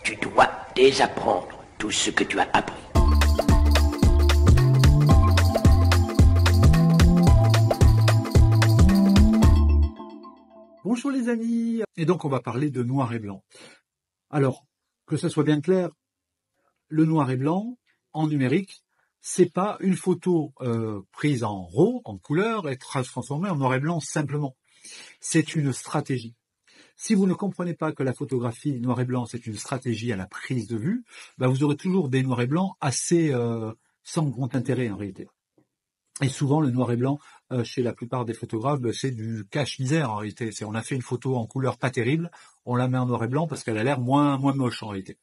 Tu dois désapprendre tout ce que tu as appris. Bonjour les amis, et donc on va parler de noir et blanc. Alors, que ce soit bien clair, le noir et blanc, en numérique, c'est pas une photo prise en RAW, en couleur, et transformée en noir et blanc simplement. C'est une stratégie. Si vous ne comprenez pas que la photographie noir et blanc, c'est une stratégie à la prise de vue, vous aurez toujours des noirs et blancs assez sans grand intérêt en réalité. Et souvent, le noir et blanc, chez la plupart des photographes, c'est du cache-misère en réalité. On a fait une photo en couleur pas terrible, on la met en noir et blanc parce qu'elle a l'air moins moche en réalité.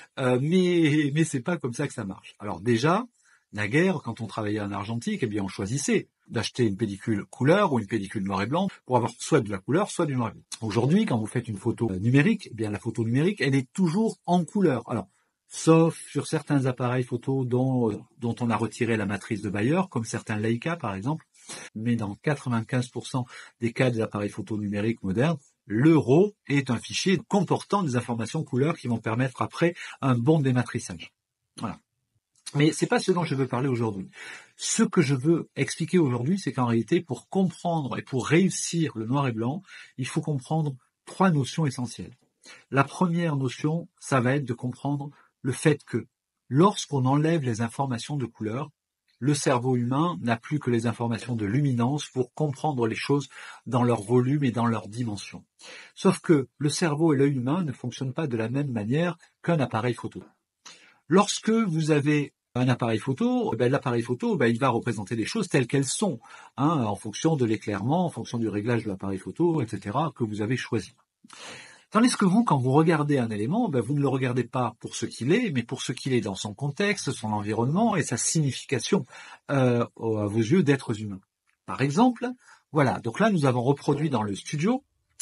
Mais c'est pas comme ça que ça marche. Alors déjà, naguère, quand on travaillait en argentique, on choisissait d'acheter une pellicule couleur ou une pellicule noir et blanc pour avoir soit de la couleur, soit du noir et blanc. Aujourd'hui, quand vous faites une photo numérique, la photo numérique, elle est toujours en couleur. Alors, sauf sur certains appareils photo dont on a retiré la matrice de Bayer, comme certains Leica par exemple, mais dans 95% des cas des appareils photo numériques modernes, le RAW est un fichier comportant des informations couleurs qui vont permettre après un bon dématrissage. Voilà. Mais c'est pas ce dont je veux parler aujourd'hui. Ce que je veux expliquer aujourd'hui, c'est qu'en réalité, pour comprendre et pour réussir le noir et blanc, il faut comprendre 3 notions essentielles. La première notion, ça va être de comprendre le fait que lorsqu'on enlève les informations de couleur, le cerveau humain n'a plus que les informations de luminance pour comprendre les choses dans leur volume et dans leur dimension. Sauf que le cerveau et l'œil humain ne fonctionnent pas de la même manière qu'un appareil photo. Lorsque vous avez un appareil photo, l'appareil photo, il va représenter les choses telles qu'elles sont, en fonction de l'éclairement, en fonction du réglage de l'appareil photo, etc., que vous avez choisi. Tandis que vous, quand vous regardez un élément, vous ne le regardez pas pour ce qu'il est, mais pour ce qu'il est dans son contexte, son environnement et sa signification à vos yeux d'êtres humains. Par exemple, voilà, donc là nous avons reproduit dans le studio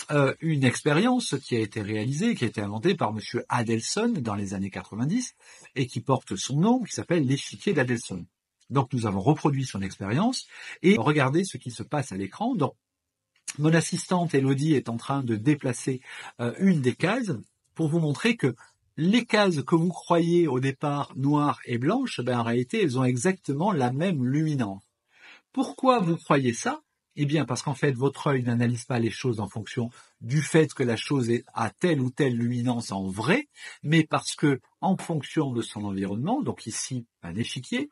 une expérience qui a été réalisée, qui a été inventée par monsieur Adelson dans les années 90 et qui porte son nom, qui s'appelle l'échiquier d'Adelson. Donc nous avons reproduit son expérience et regardez ce qui se passe à l'écran. Donc mon assistante Elodie est en train de déplacer une des cases pour vous montrer que les cases que vous croyez au départ noires et blanches, en réalité elles ont exactement la même luminance. Pourquoi vous croyez ça ? Parce qu'en fait, votre œil n'analyse pas les choses en fonction du fait que la chose a telle ou telle luminance en vrai, mais parce que, en fonction de son environnement, donc ici, un échiquier,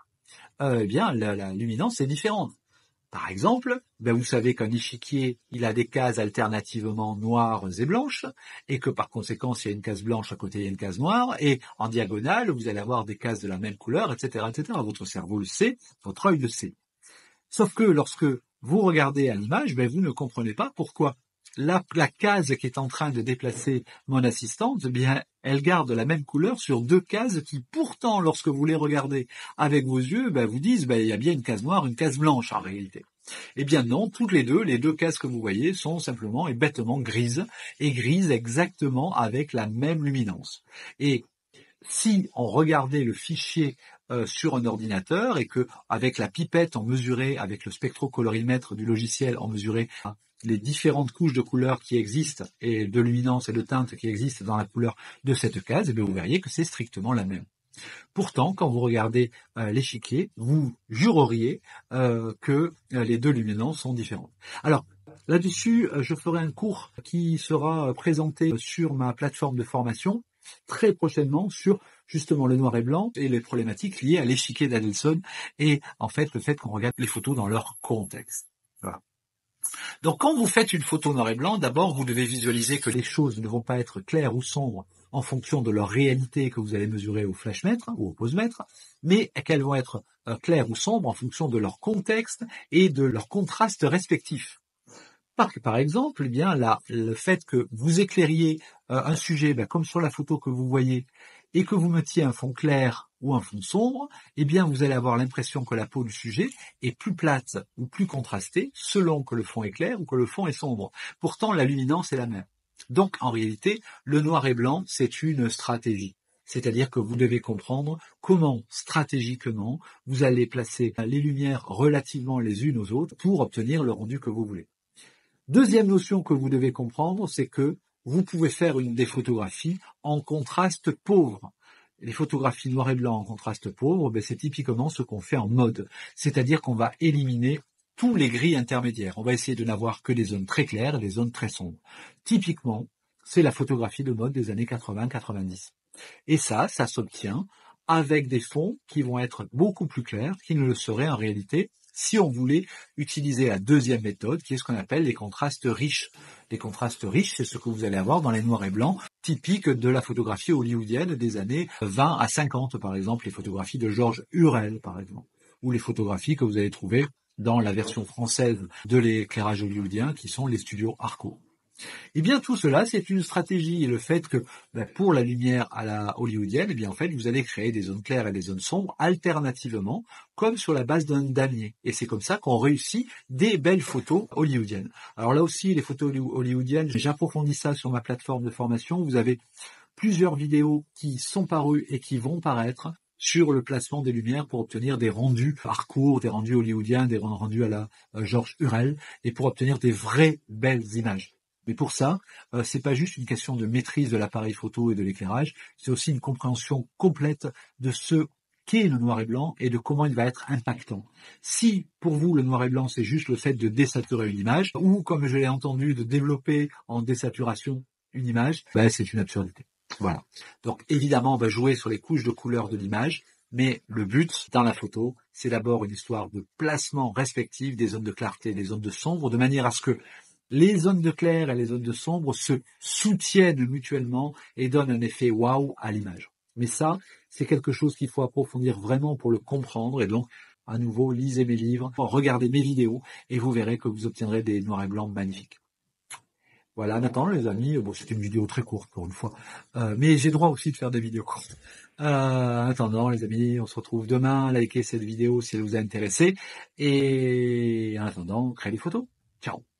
la luminance est différente. Par exemple, vous savez qu'un échiquier, il a des cases alternativement noires et blanches, et que par conséquent, s'il y a une case blanche à côté, il y a une case noire, et en diagonale, vous allez avoir des cases de la même couleur, etc., etc. Votre cerveau le sait, votre œil le sait. Sauf que lorsque vous regardez à l'image, vous ne comprenez pas pourquoi la case qui est en train de déplacer mon assistante, elle garde la même couleur sur 2 cases qui pourtant, lorsque vous les regardez avec vos yeux, vous disent, il y a bien une case noire, une case blanche en réalité. Non, toutes les deux cases que vous voyez sont simplement et bêtement grises, et grises exactement avec la même luminance. Et si on regardait le fichier sur un ordinateur et que avec la pipette on mesurait, avec le spectrocolorimétre du logiciel, on mesurait les différentes couches de couleurs qui existent et de luminance et de teinte qui existent dans la couleur de cette case, vous verriez que c'est strictement la même. Pourtant, quand vous regardez l'échiquier, vous jureriez que les 2 luminances sont différentes. Alors, là-dessus, je ferai un cours qui sera présenté sur ma plateforme de formation très prochainement sur justement le noir et blanc et les problématiques liées à l'échiquier d'Adelson et en fait le fait qu'on regarde les photos dans leur contexte. Voilà. Donc quand vous faites une photo noir et blanc, d'abord vous devez visualiser que les choses ne vont pas être claires ou sombres en fonction de leur réalité que vous allez mesurer au flashmètre ou au posemètre, mais qu'elles vont être claires ou sombres en fonction de leur contexte et de leur contraste respectif. Par exemple, le fait que vous éclairiez un sujet, comme sur la photo que vous voyez, et que vous mettiez un fond clair ou un fond sombre, vous allez avoir l'impression que la peau du sujet est plus plate ou plus contrastée selon que le fond est clair ou que le fond est sombre. Pourtant, la luminance est la même. Donc, en réalité, le noir et blanc, c'est une stratégie. C'est-à-dire que vous devez comprendre comment, stratégiquement, vous allez placer les lumières relativement les unes aux autres pour obtenir le rendu que vous voulez. Deuxième notion que vous devez comprendre, c'est que vous pouvez faire des photographies en contraste pauvre. Les photographies noir et blanc en contraste pauvre, ben c'est typiquement ce qu'on fait en mode. C'est-à-dire qu'on va éliminer tous les gris intermédiaires. On va essayer de n'avoir que des zones très claires et des zones très sombres. Typiquement, c'est la photographie de mode des années 80-90. Et ça s'obtient avec des fonds qui vont être beaucoup plus clairs qu'ils ne le seraient en réalité si on voulait utiliser la deuxième méthode, qui est ce qu'on appelle les contrastes riches. Les contrastes riches, c'est ce que vous allez avoir dans les noirs et blancs, typiques de la photographie hollywoodienne des années 20 à 50, par exemple, les photographies de Georges Hurel, par exemple, ou les photographies que vous allez trouver dans la version française de l'éclairage hollywoodien, qui sont les studios Arco. Eh bien, tout cela, c'est une stratégie. Et le fait que, pour la lumière à la hollywoodienne, eh bien, en fait, vous allez créer des zones claires et des zones sombres alternativement, comme sur la base d'un damier. Et c'est comme ça qu'on réussit des belles photos hollywoodiennes. Alors là aussi, les photos hollywoodiennes, j'approfondis ça sur ma plateforme de formation. Vous avez plusieurs vidéos qui sont parues et qui vont paraître sur le placement des lumières pour obtenir des rendus parcours, des rendus hollywoodiens, des rendus à la Georges Hurel, et pour obtenir des vraies belles images. Mais pour ça, c'est pas juste une question de maîtrise de l'appareil photo et de l'éclairage, c'est aussi une compréhension complète de ce qu'est le noir et blanc et de comment il va être impactant. Si pour vous le noir et blanc c'est juste le fait de désaturer une image, ou comme je l'ai entendu de développer en désaturation une image, c'est une absurdité. Voilà. Donc évidemment on va jouer sur les couches de couleur de l'image, mais le but dans la photo, c'est d'abord une histoire de placement respectif des zones de clarté et des zones de sombre, de manière à ce que les zones de clair et les zones de sombre se soutiennent mutuellement et donnent un effet waouh à l'image. Mais ça, c'est quelque chose qu'il faut approfondir vraiment pour le comprendre. Et donc, à nouveau, lisez mes livres, regardez mes vidéos et vous verrez que vous obtiendrez des noirs et blancs magnifiques. Voilà, en attendant les amis, c'était une vidéo très courte pour une fois, mais j'ai droit aussi de faire des vidéos courtes. En attendant les amis, on se retrouve demain, likez cette vidéo si elle vous a intéressé, et en attendant, créez des photos. Ciao.